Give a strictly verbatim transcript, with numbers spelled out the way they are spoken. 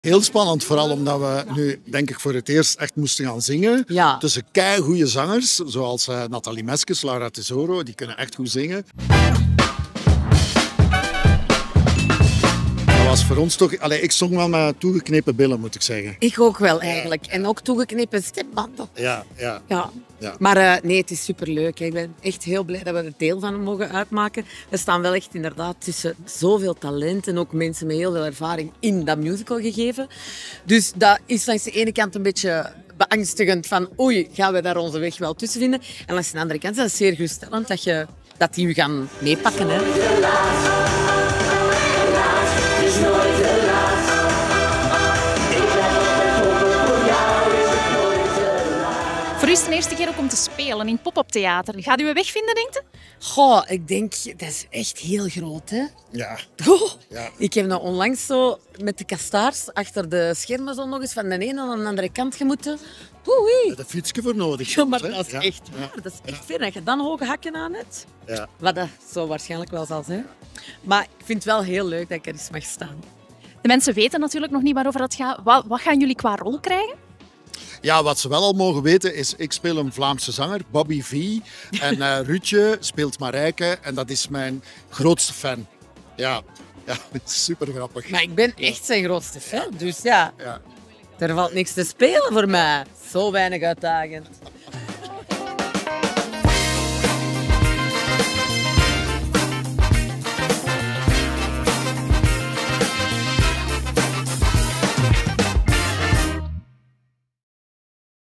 Heel spannend, vooral omdat we nu, denk ik, voor het eerst echt moesten gaan zingen. Ja. Tussen keigoeie zangers, zoals uh, Nathalie Meskes, Laura Tesoro, die kunnen echt goed zingen. Dat was voor ons toch... Allee, ik zong wel met toegeknepen billen, moet ik zeggen. Ik ook wel, eigenlijk. En ook toegeknepen stembanden. Ja, ja. Ja. Ja. Maar uh, nee, het is superleuk. Ik ben echt heel blij dat we er deel van mogen uitmaken. We staan wel echt inderdaad tussen zoveel talent en ook mensen met heel veel ervaring in dat musical gegeven. Dus dat is langs de ene kant een beetje beangstigend van oei, gaan we daar onze weg wel tussen vinden? En langs de andere kant is het zeer geruststellend dat, je, dat die u gaan meepakken. Hè. Voor u is het de eerste keer ook om te spelen in pop-up theater. Gaat u een weg vinden, denkt u? Goh, ik denk, dat is echt heel groot, hè? Ja. Oh, Ja. Ik heb nou onlangs zo met de kastaars achter de schermen zo nog eens van de ene naar de andere kant gemoeten. Oei. De fietsje voor nodig. Ja, maar soms, hè? dat is Ja. echt waar. Dat is echt ver. Dat je dan hoge hakken aan hebt. Ja. Wat dat zo waarschijnlijk wel zal zijn. Maar ik vind het wel heel leuk dat ik er eens mag staan. De mensen weten natuurlijk nog niet waarover het gaat. Wat, wat gaan jullie qua rol krijgen? Ja, wat ze wel al mogen weten is, ik speel een Vlaamse zanger, Bobby V. En uh, Ruudje speelt Marijke en dat is mijn grootste fan. Ja, ja super grappig. Maar ik ben echt zijn grootste fan. Dus ja, Ja. er valt niks te spelen voor mij. Zo weinig uitdagend.